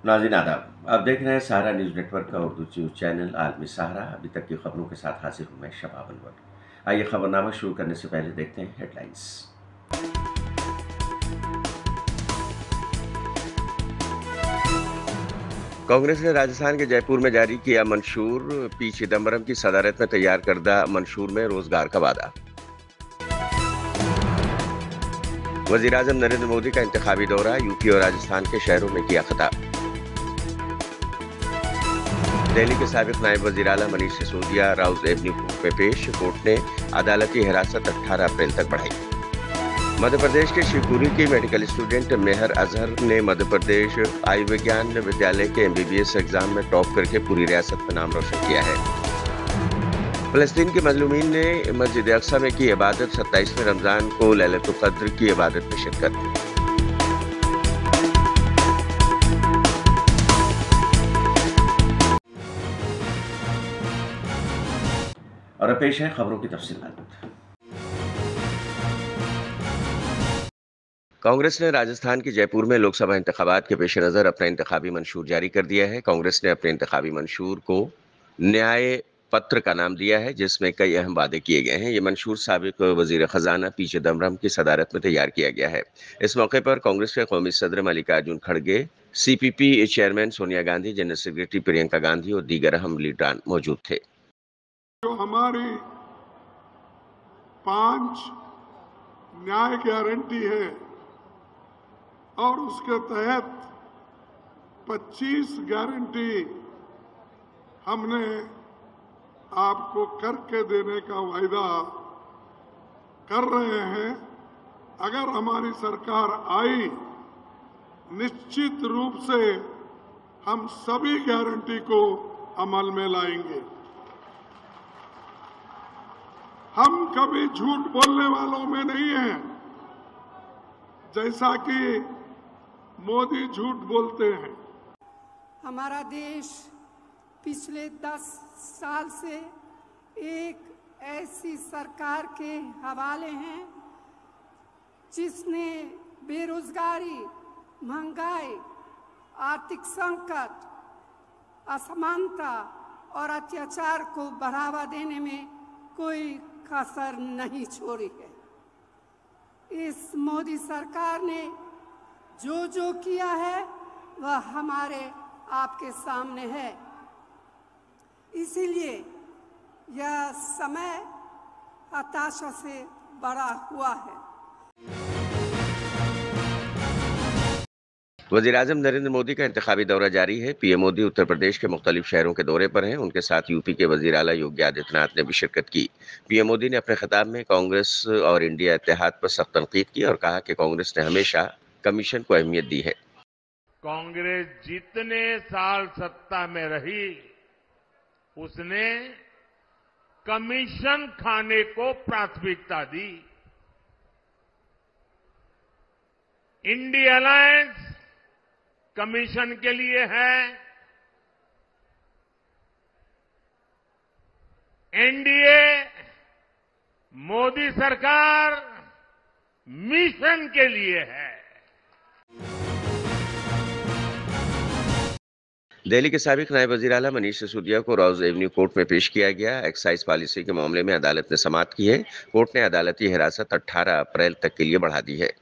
नाज़रीन आदाब, आप देख रहे हैं सहारा न्यूज़ नेटवर्क का उर्दू न्यूज़ चैनल आलमी सहारा। अभी तक की खबरों के साथ हाजिर हूँ मैं शबाब अनवर। आइए खबरनामा शुरू करने से पहले देखते हैं हेडलाइंस। कांग्रेस ने राजस्थान के जयपुर में जारी किया मंशूर, पी चिदम्बरम की सदारत में तैयार करदा मंशूर में रोजगार का वादा। वज़ीर-ए-आज़म नरेंद्र मोदी का इंतखाबी दौरा, यूपी और राजस्थान के शहरों में किया खिताब। दिल्ली के साबिक नायब वज़ीर आला मनीष सिसोदिया राउज एवेन्यू में पेश, कोर्ट ने अदालती हिरासत 18 अप्रैल तक बढ़ाई। मध्य प्रदेश के शिवपुरी की मेडिकल स्टूडेंट मेहर अजहर ने मध्य प्रदेश आयुर्विज्ञान विद्यालय के MBBS एग्जाम में टॉप करके पूरी रियासत में नाम रोशन किया है। फलस्तीन के मजलूमीन ने मस्जिद अक्सा में की इबादत, 27वें रमजान को लैलतुल क़द्र की इबादत में शिरकत। और अब पेश है खबरों की तफसीलात। कांग्रेस ने राजस्थान के जयपुर में लोकसभा इंतखाबात के पेश नज़र अपना इंतखाबी मंशूर जारी कर दिया है। कांग्रेस ने अपने इंतखाबी मंशूर को न्याय पत्र का नाम दिया है, जिसमें कई अहम वादे किए गए हैं। ये मंशूर साबिक वजीर खजाना पी चिदम्बरम की सदारत में तैयार किया गया है। इस मौके पर कांग्रेस के कौमी सदर मल्लिकार्जुन खड़गे, CPP chairman Sonia Gandhi, general secretary Priyanka Gandhi और दीगर अहम लीडरान मौजूद थे। जो हमारी 5 न्याय गारंटी है और उसके तहत 25 गारंटी हमने आपको करके देने का वायदा कर रहे हैं। अगर हमारी सरकार आई, निश्चित रूप से हम सभी गारंटी को अमल में लाएंगे। हम कभी झूठ बोलने वालों में नहीं हैं, जैसा कि मोदी झूठ बोलते हैं। हमारा देश पिछले 10 साल से एक ऐसी सरकार के हवाले हैं जिसने बेरोजगारी, महंगाई, आर्थिक संकट, असमानता और अत्याचार को बढ़ावा देने में कोई कसर नहीं छोड़ी है। इस मोदी सरकार ने जो किया है वह हमारे आपके सामने है। इसीलिए यह समय हताशा से बड़ा हुआ है। वज़ीर-ए-आज़म नरेंद्र मोदी का इंतखाबी दौरा जारी है। PM मोदी उत्तर प्रदेश के मुख्तलिफ शहरों के दौरे पर हैं। उनके साथ यूपी के वज़ीर आला योगी आदित्यनाथ ने भी शिरकत की। PM मोदी ने अपने खिताब में कांग्रेस और इंडिया इत्तेहाद पर सख्त तनकीद की और कहा कि कांग्रेस ने हमेशा कमीशन को अहमियत दी है। कांग्रेस जितने साल सत्ता में रही, उसने कमीशन खाने को प्राथमिकता दी। इंडिया अलायंस कमीशन के लिए है, NDA मोदी सरकार मिशन के लिए है। दिल्ली के साबिक नायब वज़ीर आला मनीष सिसोदिया को राउज एवेन्यू कोर्ट में पेश किया गया। एक्साइज पॉलिसी के मामले में अदालत ने समाअत की है। कोर्ट ने अदालती हिरासत 18 अप्रैल तक के लिए बढ़ा दी है।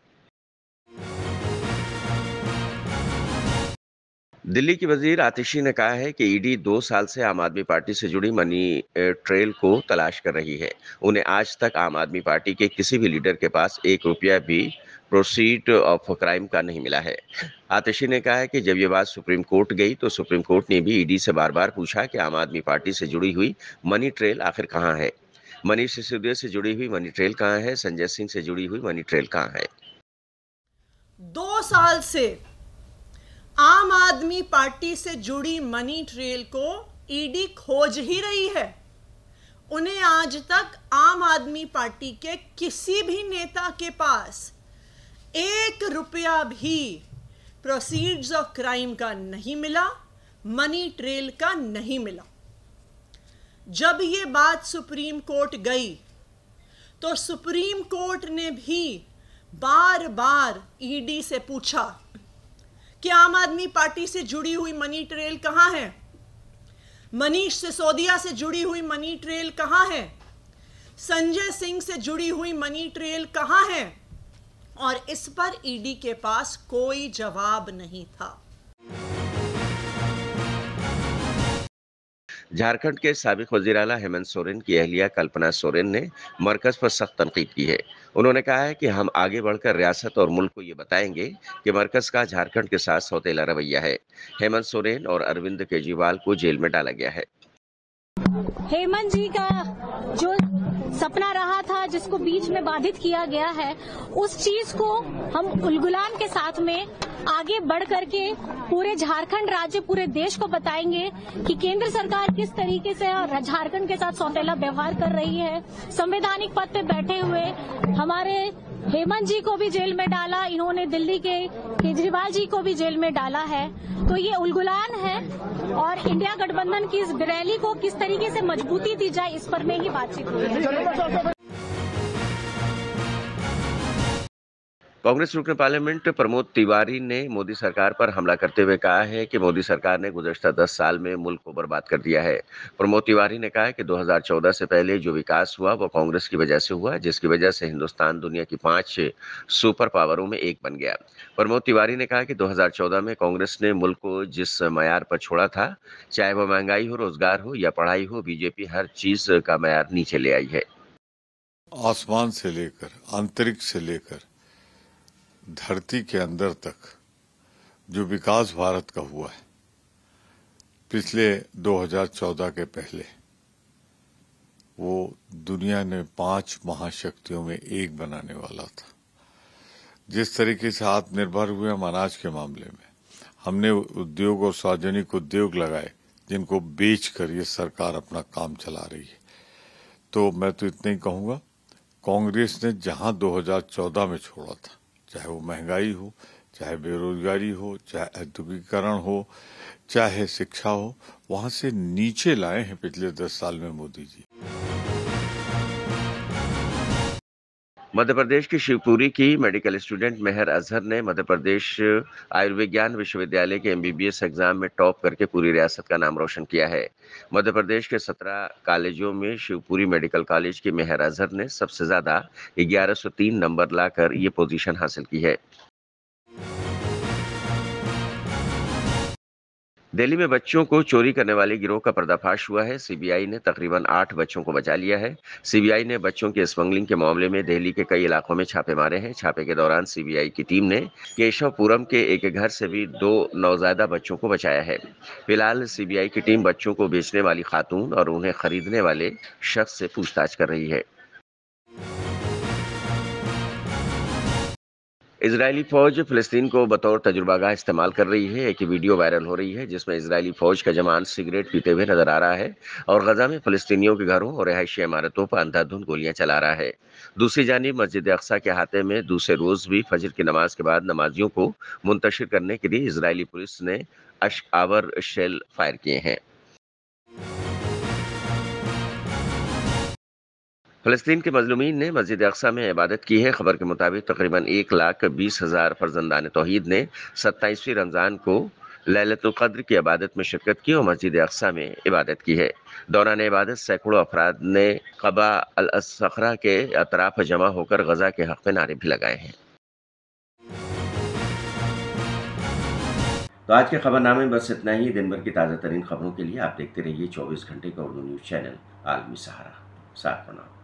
दिल्ली की वजीर आतिशी ने कहा है कि ईडी 2 साल से आम आदमी पार्टी से जुड़ी मनी ट्रेल को तलाश कर रही है। उन्हें आज तक आम आदमी पार्टी के किसी भी लीडर के पास 1 रुपया भी प्रोसीड ऑफ क्राइम का नहीं मिला है। आतिशी ने कहा है कि जब ये बात सुप्रीम कोर्ट गई तो सुप्रीम कोर्ट ने भी ईडी से बार बार पूछा कि आम आदमी पार्टी से जुड़ी हुई मनी ट्रेल आखिर कहाँ है। मनीष सिसोदिया से जुड़ी हुई मनी ट्रेल कहाँ है, संजय सिंह से जुड़ी हुई मनी ट्रेल कहाँ है। 2 साल से आम आदमी पार्टी से जुड़ी मनी ट्रेल को ईडी खोज ही रही है। उन्हें आज तक आम आदमी पार्टी के किसी भी नेता के पास 1 रुपया भी प्रोसीड्स ऑफ क्राइम का नहीं मिला, मनी ट्रेल का नहीं मिला। जब ये बात सुप्रीम कोर्ट गई तो सुप्रीम कोर्ट ने भी बार बार ईडी से पूछा कि आम आदमी पार्टी से जुड़ी हुई मनी ट्रेल कहां है? मनीष सिसोदिया से जुड़ी हुई मनी ट्रेल कहां है? संजय सिंह से जुड़ी हुई मनी ट्रेल कहां है? और इस पर ईडी के पास कोई जवाब नहीं था। झारखंड के साबिक वजीर आला हेमंत सोरेन की अहलिया कल्पना सोरेन ने मरकज पर सख्त तनकीद की है। उन्होंने कहा है कि हम आगे बढ़कर रियासत और मुल्क को ये बताएंगे कि मरकज का झारखंड के साथ सौतेला रवैया है। हेमंत सोरेन और अरविंद केजरीवाल को जेल में डाला गया है। हेमंत जी का जो सपना रहा था, जिसको बीच में बाधित किया गया है, उस चीज को हम उलगुलान के साथ में आगे बढ़ करके पूरे झारखंड राज्य, पूरे देश को बताएंगे कि केंद्र सरकार किस तरीके से झारखंड के साथ सौतेला व्यवहार कर रही है। संवैधानिक पद पे बैठे हुए हमारे हेमंत जी को भी जेल में डाला, इन्होंने दिल्ली के केजरीवाल जी को भी जेल में डाला है। तो ये उलगुलान है और इंडिया गठबंधन की इस रैली को किस तरीके से मजबूती दी जाए, इस पर में ही बातचीत हुई है। कांग्रेस रुकन पार्लियामेंट प्रमोद तिवारी ने मोदी सरकार पर हमला करते हुए कहा है कि मोदी सरकार ने गुज़श्ता 10 साल में मुल्क को बर्बाद कर दिया है। प्रमोद तिवारी ने कहा है कि 2014 से पहले जो विकास हुआ वो कांग्रेस की वजह से हुआ, जिसकी वजह से हिंदुस्तान दुनिया की 5 सुपर पावरों में एक बन गया। प्रमोद तिवारी ने कहा कि 2014 में कांग्रेस ने मुल्क को जिस मयार पर छोड़ा था, चाहे वो महंगाई हो, रोजगार हो या पढ़ाई हो, बीजेपी हर चीज का मयार नीचे ले आई है। आसमान से लेकर अंतरिक्ष से लेकर धरती के अंदर तक जो विकास भारत का हुआ है, पिछले 2014 के पहले वो दुनिया ने 5 महाशक्तियों में एक बनाने वाला था। जिस तरीके से आत्मनिर्भर हुए हम अनाज के मामले में, हमने उद्योग और सार्वजनिक उद्योग लगाए जिनको बेचकर ये सरकार अपना काम चला रही है। तो मैं तो इतना ही कहूंगा, कांग्रेस ने जहां 2014 में छोड़ा था, चाहे वो महंगाई हो, चाहे बेरोजगारी हो, चाहे औद्योगिकरण हो, चाहे शिक्षा हो, वहां से नीचे लाए हैं पिछले 10 साल में मोदी जी। मध्य प्रदेश की शिवपुरी की मेडिकल स्टूडेंट मेहर अजहर ने मध्य प्रदेश आयुर्विज्ञान विश्वविद्यालय के MBBS एग्जाम में टॉप करके पूरी रियासत का नाम रोशन किया है। मध्य प्रदेश के 17 कॉलेजों में शिवपुरी मेडिकल कॉलेज की मेहर अजहर ने सबसे ज्यादा 1103 नंबर लाकर ये पोजीशन हासिल की है। दिल्ली में बच्चों को चोरी करने वाले गिरोह का पर्दाफाश हुआ है। सीबीआई ने तकरीबन 8 बच्चों को बचा लिया है। सीबीआई ने बच्चों की स्मगलिंग के मामले में दिल्ली के कई इलाकों में छापे मारे हैं। छापे के दौरान सीबीआई की टीम ने केशवपुरम के एक घर से भी 2 नवजायदा बच्चों को बचाया है। फिलहाल सीबीआई की टीम बच्चों को बेचने वाली खातून और उन्हें खरीदने वाले शख्स से पूछताछ कर रही है। इजरायली फौज फिलिस्तीन को बतौर तजुर्बागाह इस्तेमाल कर रही है। एक वीडियो वायरल हो रही है जिसमें इजरायली फौज का जवान सिगरेट पीते हुए नजर आ रहा है और गजा में फिलिस्तीनियों के घरों और रिहायशी इमारतों पर अंधाधुंध गोलियां चला रहा है। दूसरी जानिब मस्जिद अक्सा के अहाते में दूसरे रोज भी फजर की नमाज के बाद नमाजियों को मुंतशिर करने के लिए इजरायली पुलिस ने अश्क आवर शेल फायर किए हैं। फिलिस्तीन के मजलूमीन ने मस्जिद अक्सा में इबादत की है। खबर के मुताबिक तकरीबन 1,20,000 फर्जंदान तौहीद ने 27वीं रमजान को लैलतुल क़द्र की इबादत में शिरकत की और मस्जिद अक्सा में इबादत की है। दौरान इबादत सैकड़ों अफराद ने क़बा अल-सखरा के अतराफ जमा होकर गजा के हक़ में नारे भी लगाए हैं। तो आज के खबरनामे में बस इतना ही। दिन भर की ताज़ा तरीन खबरों के लिए आप देखते रहिए 24 घंटे का उर्दू न्यूज़ चैनल आलमी सहारा। साथ बना।